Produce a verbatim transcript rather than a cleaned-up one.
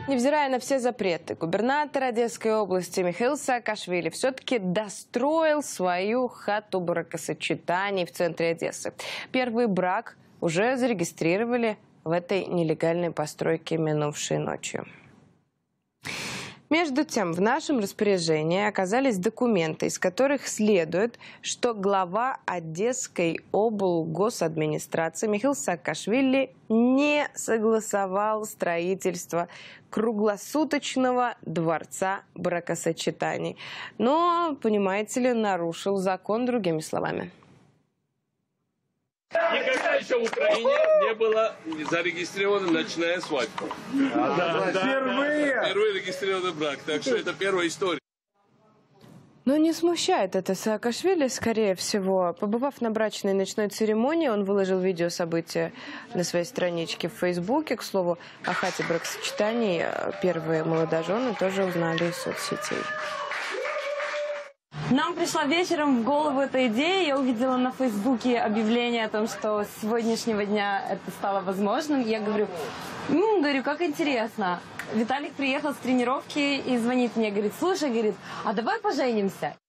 Невзирая на все запреты, губернатор Одесской области Михаил Саакашвили все-таки достроил свою хату бракосочетаний в центре Одессы. Первый брак уже зарегистрировали в этой нелегальной постройке минувшей ночью. Между тем, в нашем распоряжении оказались документы, из которых следует, что глава Одесской облгосадминистрации Михаил Саакашвили не согласовал строительство круглосуточного дворца бракосочетаний. Но, понимаете ли, нарушил закон, другими словами. Никогда еще в Украине не была зарегистрирована ночная свадьба. Да, да, да. Впервые! Впервые регистрированный брак, так что это первая история. Но не смущает это Саакашвили, скорее всего. Побывав на брачной ночной церемонии, он выложил видео события на своей страничке в Фейсбуке. К слову, о хате бракосочетаний первые молодожены тоже узнали из соцсетей. Нам пришла вечером в голову эта идея. Я увидела на Фейсбуке объявление о том, что с сегодняшнего дня это стало возможным. Я говорю, ну, говорю, как интересно. Виталик приехал с тренировки и звонит мне, говорит, слушай, говорит, а давай поженимся.